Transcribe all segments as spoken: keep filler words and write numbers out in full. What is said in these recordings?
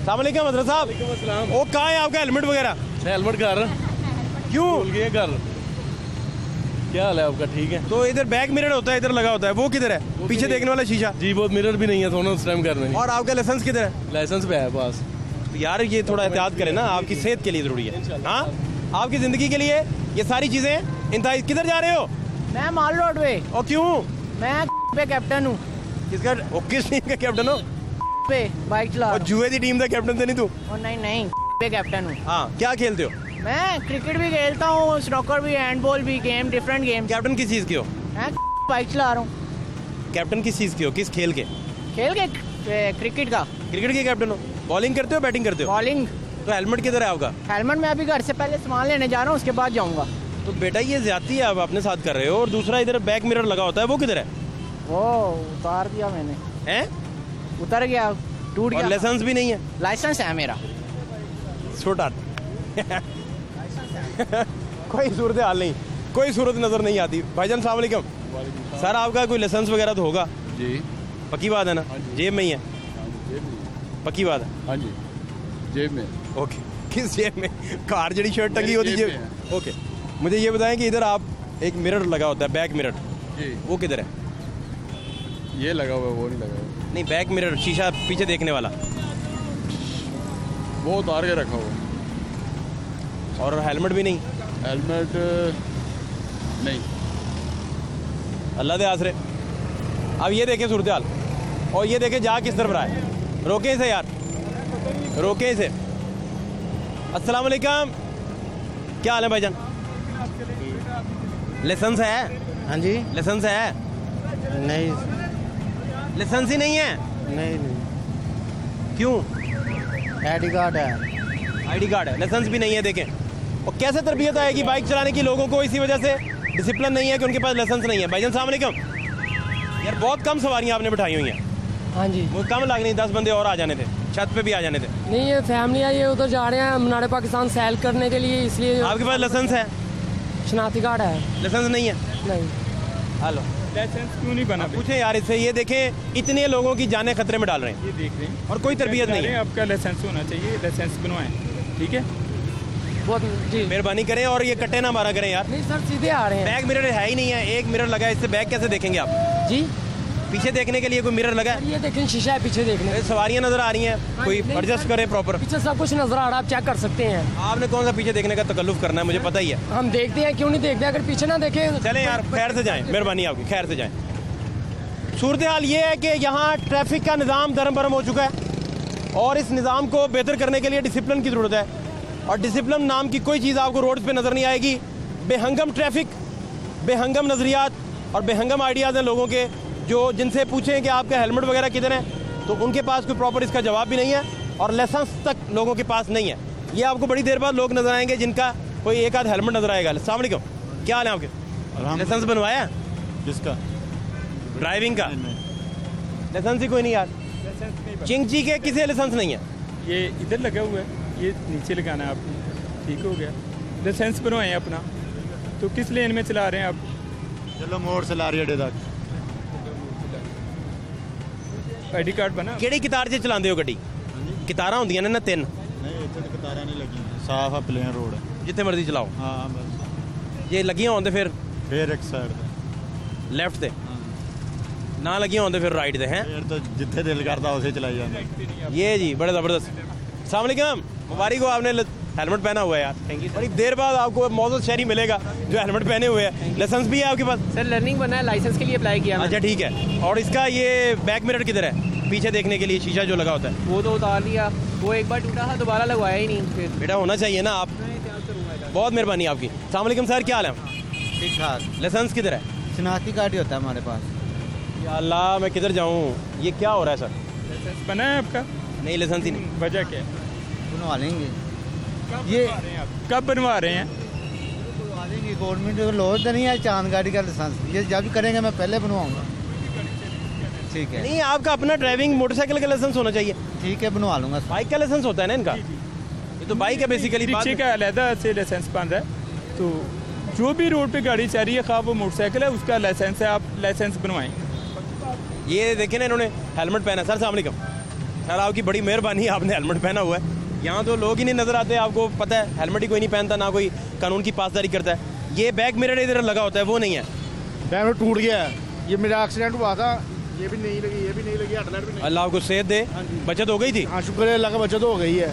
अस्सलाम वालेकुम हजरत साहब। वो कहाँ है आपका हेलमेट वगैरह? हेलमेट घर क्यों भूल गए घर। क्या हाल है आपका? ठीक है। तो इधर बैक मिरर होता है, इधर लगा होता है, वो किधर है? पीछे देखने वाला शीशा जी वो मिरर भी नहीं है, थोड़ा उस टाइम करने। और आपका लाइसेंस किधर है? लाइसेंस पे है पास। तो यार ये थोड़ा एहतियात करें ना, आपकी सेहत के लिए जरूरी है। हाँ आपकी जिंदगी के लिए ये सारी चीजें इंतहा। किधर जा रहे हो? मैं माल रोड पे। और क्यों? मैं पे कैप्टन हूँ। किसका? ओ, किस टीम का कैप्टन हो? पे बाइक चला और जुए की टीम का कैप्टन तो नहीं तू? और नहीं नहीं पे कैप्टन हूँ। हाँ क्या खेलते हो? मैं क्रिकेट भी खेलता हूँ, स्नॉकर भी, हैंडबॉल भी, गेम डिफरेंट गेम। कैप्टन किस चीज के हो? मैं बाइक चला रहा हूँ। कैप्टन किस चीज के हो? किस खेल के? खेल के क्रिकेट का। क्रिकेट के कैप्टन हो। बॉलिंग करते हो बैटिंग करते हो? बॉलिंग। तो हेलमेट किधर है आपका? हेलमेट मैं अभी घर से पहले सामान लेने जा रहा हूँ, उसके बाद जाऊँगा। तो बेटा ये ज्यादती है आप अपने साथ कर रहे हो। और दूसरा इधर बैक मिरर लगा होता है, वो किधर है? वो उतार दिया मैंने। हैं? उतर गया, टूट और गया। लाइसेंस भी नहीं है? लाइसेंस है मेरा। छोटा कोई सूरत हाल नहीं, कोई सूरत नजर नहीं आती। भाईजान सलाम वालेकुम। सर आपका कोई लाइसेंस वगैरह तो होगा? जी पक्की बात है ना? जेब में ही है? पक्की बात है? हाँ जी जेब में। ओके किस जेब में? कार जड़ी शर्ट टंगी होती जेब जेब? ओके मुझे ये बताएं कि इधर आप एक मिरर लगा होता है, बैक मिरर, जी वो किधर है? ये लगा हुआ है, वो नहीं लगा हुआ। नहीं बैक मिरर शीशा पीछे देखने वाला, वो उतार के रखा हुआ। और हेलमेट भी नहीं? हेलमेट नहीं। अल्लाह दे आसरे। अब ये देखें सूरत हाल, और ये देखें जा किस तरफ रहा है। रोके इसे यार, रोके इसे। अस्सलाम वालेकुम, क्या हाल है भाईजान? लाइसेंस है? हाँ जी। लाइसेंस है? नहीं लाइसेंस ही नहीं है? नहीं नहीं क्यों? आई डी कार्ड है। आईडी कार्ड है, लाइसेंस भी नहीं है। देखें और कैसे तरबियत आएगी बाइक चलाने की लोगों को, इसी वजह से डिसिप्लिन नहीं है कि उनके पास लाइसेंस नहीं है। भाईजान सलाम वालेकुम। यार बहुत कम सवारियां आपने बिठाई हुई हैं। हाँ जी। वो कम लगनी, दस बंदे और आ जाने थे, छत पे भी आ जाने थे। नहीं ये फैमिली है, ये उधर जा रहे हैं मीनार पाकिस्तान सैल करने के लिए, इसलिए। आपके पास लाइसेंस है? शनाख्ती कार्ड है? लाइसेंस नहीं है? नहीं। हेलो लाइसेंस क्यों नहीं बना? पूछे यार इससे। ये देखें इतने लोगों की जानें खतरे में डाल रहे हैं, ये देख रहे हैं और कोई तरबियत नहीं है। आपका लाइसेंस होना चाहिए, लाइसेंस बनवाएं। ठीक है बहुत जी। मेहरबानी करें और ये कट्टे ना मारा करें यार। नहीं सर सीधे आ रहे हैं। बैक मिरर है ही नहीं है, एक मिरर लगा है, इससे बैक कैसे देखेंगे आप? जी पीछे देखने के लिए कोई मिरर लगा है? ये देखें शीशा है पीछे देखने। ये सवारियां नजर आ रही हैं, कोई नहीं, एडजस्ट सर। करे प्रॉपर। पीछे सब कुछ नजर आ रहा है, आप चेक कर सकते हैं। आपने कौन सा पीछे देखने का तकल्लुफ करना है, मुझे पता ही है। हम देखते हैं, क्यों नहीं देखते? अगर पीछे ना देखें। चलें यार खैर से जाएं, मेहरबानी आपकी, खैर से जाएं। सूरत हाल ये है कि यहाँ ट्रैफिक का निज़ाम दरम बरम हो चुका है, और इस निज़ाम को बेहतर करने के लिए डिसिप्लिन की ज़रूरत है। और डिसिप्लिन नाम की कोई चीज़ आपको रोड पे नज़र नहीं आएगी। बेहंगम ट्रैफिक, बेहंगम नज़रियात और बेहंगम आइडियाज़ हैं लोगों के, जो जिनसे पूछें कि आपका हेलमेट वगैरह किधर है, तो उनके पास कोई प्रॉपर इसका जवाब भी नहीं है, और लाइसेंस तक लोगों के पास नहीं है। ये आपको बड़ी देर बाद लोग नज़र आएंगे जिनका कोई एक आध हेलमेट नज़र आएगा। अस्सलाम वालेकुम, क्या हाल है आपके? लाइसेंस बनवाया? किसका? ड्राइविंग का? लाइसेंस ही कोई नहीं यार। चिंगची के किसी लाइसेंस नहीं है। ये इधर लगा हुआ है, ये नीचे लगाना है आपको। ठीक हो गया, लाइसेंस बनवाएं अपना। तो किस लेन में चला रहे हैं आप? चलो मोड़ से ला रही अड्डे तक। आईडी कार्ड बना? ਕਿਹੜੀ ਕਿਤਾਰ 'ਚ ਚਲਾਉਂਦੇ ਹੋ ਗੱਡੀ? ਕਿਤਾਰਾਂ ਹੁੰਦੀਆਂ ਨੇ ਨਾ ਤਿੰਨ, नहीं इतने तो कतारें नहीं लगी, साफ है, प्लेन रोड है। ਜਿੱਥੇ ਮਰਜ਼ੀ ਚਲਾਓ। हाँ बस ਜੇ ਲੱਗੀਆਂ ਹੋਣ ਤੇ ਫਿਰ फिर एक साइड से ਲੈਫਟ ਤੇ, ਨਾ ਲੱਗੀਆਂ ਹੋਣ ਤੇ ਫਿਰ ਰਾਈਟ ਤੇ हैं। फिर तो जिथे दिल करता उसे चलाई जाते। ये जी बड़ा ज़बरदस्त। अस्सलाम वालेकुम, मुबारक हो, आपने हेलमेट पहना हुआ है यार। Thank you. बड़ी देर बाद आपको मौजूद शहरी मिलेगा जो हेलमेट पहने हुए है। लाइसेंस भी है आपके पास? सर लर्निंग बना है, लाइसेंस के लिए अप्लाई किया। अच्छा ठीक है। और इसका ये बैक मिरर किधर है? पीछे देखने के लिए शीशा जो लगा होता है, वो तो उतार दिया, वो एक बार टूटा था, दोबारा लगवाया ही नहीं। फिर बेटा होना चाहिए ना आप। बहुत मेहरबानी आपकी। अस्सलाम वालेकुम सर, क्या हाल है? ठीक ठाक। लाइसेंस किधर है? शनाख्ती कार्ड ही होता है हमारे पास। या अल्लाह, मैं किधर जाऊँ? ये क्या हो रहा है सर? लाइसेंस बना है आपका? नहीं लाइसेंस ही नहीं। वजह क्या है? बनवा लेंगे, ये कब बनवा रहे हैं? बनवा लेंगे। गवर्नमेंट को लॉज तो नहीं है चांद गाड़ी का लाइसेंस, ये जब भी करेंगे मैं पहले बनवाऊँगा। ठीक है, नहीं आपका अपना ड्राइविंग मोटरसाइकिल का लाइसेंस होना चाहिए। ठीक है बनवा लूँगा। बाइक का लाइसेंस होता है ना इनका? ये तो बाइक है बेसिकली। रिक्शे का अलहदा से लाइसेंस बंद है, तो जो भी रोड पे गाड़ी चल रही है, खा वो मोटरसाइकिल है, उसका लाइसेंस है, आप लाइसेंस बनवाएं। ये देखें ना, इन्होंने हेलमेट पहना। सर अस्सलाम वालेकुम, खैर आपकी बड़ी मेहरबानी है, आपने हेलमेट पहना हुआ है। यहाँ तो लोग ही नहीं नज़र आते, आपको पता है हेलमेट ही कोई नहीं पहनता, ना कोई कानून की पासदारी करता है। ये बैक मिरर इधर लगा होता है, वो नहीं है, बैक मिरर टूट गया है। ये मेरा एक्सीडेंट हुआ था, ये भी नहीं लगी, ये भी नहीं लगी, हेडलाइट भी नहीं। अल्लाह आपको सेहत दे। बचत हो गई थी? हाँ शुक्र है अल्लाह का, बचत हो गई है।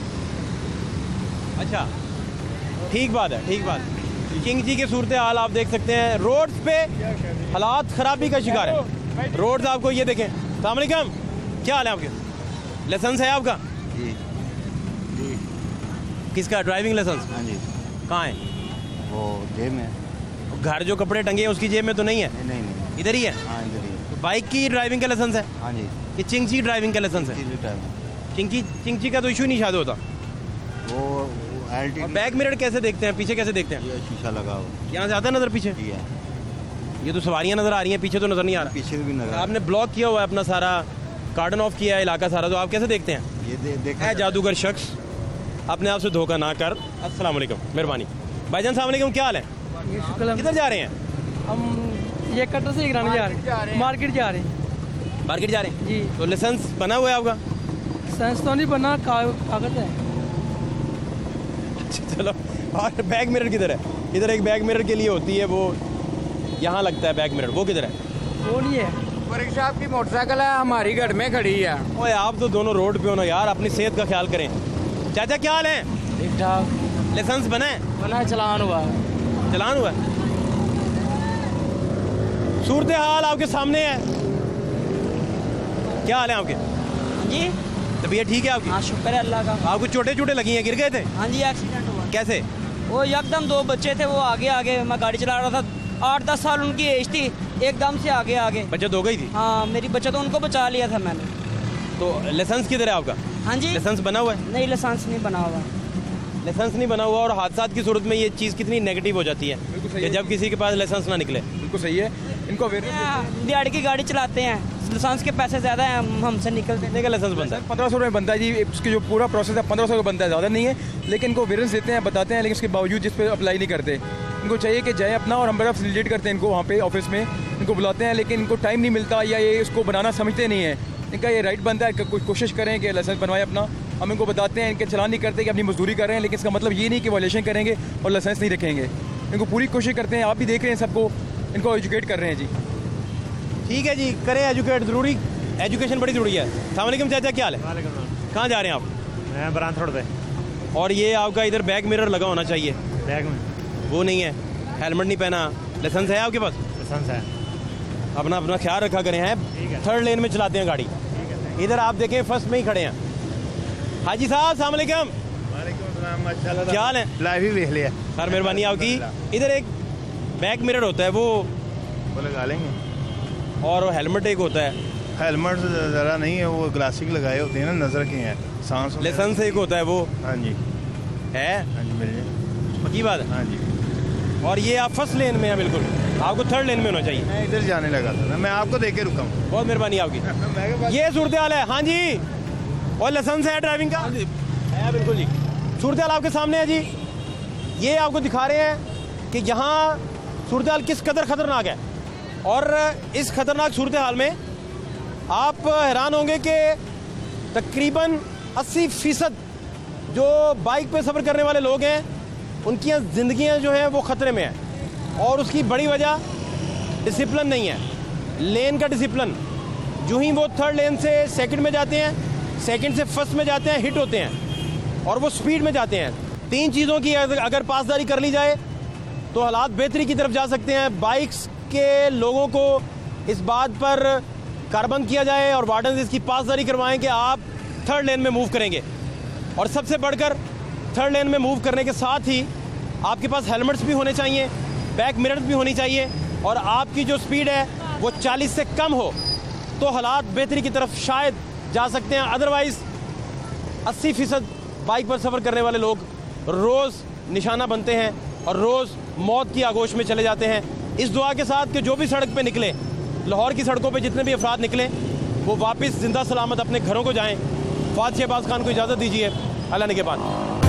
अच्छा ठीक बात है, ठीक बात है। किंग जी की सूरत हाल आप देख सकते हैं, रोड्स पे हालात ख़राबी का शिकार है। रोड्स आपको ये देखें। अस्सलाम वालेकुम, क्या हाल है आपके? लाइसेंस है आपका? जी जी। किसका ड्राइविंग लाइसेंस? हाँ जी। कहाँ है वो जेब में। घर जो कपड़े टंगे हैं उसकी जेब में तो नहीं है? नहीं नहीं, नहीं। इधर ही है? हाँ इधर ही है। तो बाइक की ड्राइविंग का लाइसेंस है? हाँ जी। कि चिंची ड्राइविंग का लाइसेंस है? चिंकी चिंची का तो इशू नहीं शायद होता। वो एल टी। और बैक मिरर कैसे देखते हैं, पीछे कैसे देखते हैं? ये शीशा लगा हुआ। यहाँ से आता है नज़र पीछे? ठीक है। ये तो सवारियाँ नज़र आ रही हैं, पीछे तो नज़र नहीं आ रहा। पीछे भी नजर। आपने ब्लॉक किया हुआ है अपना सारा, कार्डन ऑफ किया है इलाका सारा, तो आप कैसे देखते हैं? ये दे, देखा है जादूगर शख्स, अपने आप से धोखा ना कर। अस्सलाम वालेकुम, मेहरबानी। भाईजान सलाम वालेकुम, क्या हाल है? किधर जा रहे हैं? हम ये कटर से गिराने जा रहे हैं, मार्केट जा रहे हैं। मार्केट जा रहे हैं जी। तो लाइसेंस बना हुआ है आपका? सेंस तो नहीं बना, कागज है। चलो। और बैक मिरर किधर है? इधर एक बैक मिरर के लिए होती है, वो यहाँ लगता है बैक मिरर, वो किधर है? वो नहीं है। वर्क साहब की मोटरसाइकिल है, हमारी घर में खड़ी है। ओए आप तो दोनों रोड पे हो ना यार, अपनी सेहत का ख्याल करें। चाचा क्या हाल है? ठीक ठाक। लाइसेंस बना है? बना है, चलान हुआ है। चलान हुआ है? सूरत हाल आपके सामने है। क्या हाल है आपके? जी तबीयत ठीक है आपकी? हाँ शुक्र है अल्लाह का। आपको चोटें चोटें लगी हैं, गिर गए थे? हाँ जी एक्सीडेंट हुआ। कैसे? वो एकदम दो बच्चे थे, वो आगे आगे, मैं गाड़ी चला रहा था, आठ दस साल उनकी एज थी, एकदम से आगे आगे। बचत हो गई थी? हाँ मेरी बच्चा, तो उनको बचा लिया था मैंने। तो लाइसेंस किधर है आपका? हाँ जी। लाइसेंस बना हुआ है? नहीं लाइसेंस नहीं बना हुआ। लाइसेंस नहीं बना हुआ, और हादसात की सूरत में ये चीज़ कितनी नेगेटिव हो जाती है कि जब किसी के पास लाइसेंस ना निकले। बिल्कुल सही है। इनको दिहाड़ी की गाड़ी चलाते हैं, लाइसेंस के पैसे ज़्यादा हैं, हम हमसे निकलते हैं। का लाइसेंस बनता है पंद्रह सौ रुपये बनता है जी, उसकी जो पूरा प्रोसेस है पंद्रह सौ का बनता है, ज़्यादा नहीं है। लेकिन इनको वेरियंस देते हैं, बताते हैं, लेकिन उसके बावजूद जिस पे अप्लाई नहीं करते। इनको चाहिए कि जाए अपना, और हम बड़ा फैसिलिटेट करते हैं इनको वहाँ पे ऑफिस में, इनको बुलाते हैं, लेकिन इनको टाइम नहीं मिलता, या ये इसको बनाना समझते नहीं है। इनका ये राइट बनता है, कोई कोशिश करें कि लाइसेंस बनवाएं अपना। हम इनको बताते हैं, इनके चलान नहीं करते कि अपनी मजदूरी कर रहे हैं, लेकिन इसका मतलब ये नहीं कि वायलेशन करेंगे और लाइसेंस नहीं रखेंगे। इनको पूरी कोशिश करते हैं, आप भी देख रहे हैं सबको, इनको एजुकेट कर रहे हैं जी। ठीक है जी, करें एजुकेट, ज़रूरी एजुकेशन बड़ी ज़रूरी है। अस्सलाम वालेकुम चाचा, क्या हाल है? कहाँ जा रहे हैं आप? मैं बरान रोड पे। और ये आपका इधर बैक मिरर लगा होना चाहिए, बैग में वो नहीं है, हेलमेट नहीं पहना, लाइसेंस है आपके पास? लाइसेंस है। अपना अपना ख्याल रखा करें। हैं थर्ड लेन में चलाते हैं गाड़ी। इधर आप देखें फर्स्ट में ही खड़े हैं। हाजी साहब अस्सलाम वालेकुम। क्या हाल है? लाइव ही देख लिया सर, मेहरबानी आपकी। इधर एक बैक मिरर होता है, वो वो लगा लेंगे, और हेलमेट एक होता है। हेलमेट ज़रा नहीं है, वो ग्लासिक लगाए होते हैं ना, नज़र के हैं, सांस। लाइसेंस एक होता है, वो हाँ जी है? हाँ जी, मिल जाए। पक्की बात है? हाँ जी। और ये आप फर्स्ट लेन में हैं, बिल्कुल आपको थर्ड लेन में होना चाहिए। मैं इधर जाने लगा था, मैं आपको देख के रुका हूँ। बहुत मेहरबानी आपकी। ये सूरत हाल है। हाँ जी, और लाइसेंस है ड्राइविंग का? है बिल्कुल जी। सूरत हाल आपके सामने है जी। ये आपको दिखा रहे हैं कि यहाँ सूरत हाल किस कदर ख़तरनाक है, और इस खतरनाक सूरत हाल में आप हैरान होंगे कि तकरीबन अस्सी फ़ीसद जो बाइक पे सफ़र करने वाले लोग हैं, उनकी ज़िंदगियाँ जो हैं वो ख़तरे में हैं। और उसकी बड़ी वजह डिसिप्लिन नहीं है, लेन का डिसिप्लिन। जो ही वो थर्ड लेन से सेकंड में जाते हैं, सेकंड से फर्स्ट में जाते हैं, हिट होते हैं और वो स्पीड में जाते हैं। तीन चीज़ों की अगर पासदारी कर ली जाए तो हालात बेहतरी की तरफ जा सकते हैं। बाइक्स के लोगों को इस बात पर कारबंद किया जाए और वार्डन इसकी पासदारी करवाएं कि आप थर्ड लेन में मूव करेंगे। और सबसे बढ़कर थर्ड लेन में मूव करने के साथ ही आपके पास हेलमेट्स भी होने चाहिए, बैक मिरर्स भी होनी चाहिए, और आपकी जो स्पीड है वो चालीस से कम हो, तो हालात बेहतरी की तरफ शायद जा सकते हैं। अदरवाइज़ अस्सी फ़ीसद बाइक पर सफ़र करने वाले लोग रोज़ निशाना बनते हैं और रोज़ मौत की आगोश में चले जाते हैं। इस दुआ के साथ कि जो भी सड़क पे निकले, लाहौर की सड़कों पे जितने भी अफराद निकलें, वो वापस जिंदा सलामत अपने घरों को जाएं। फ़ाद शहबाज खान को इजाज़त दीजिए, अल्लाह ने के बाद।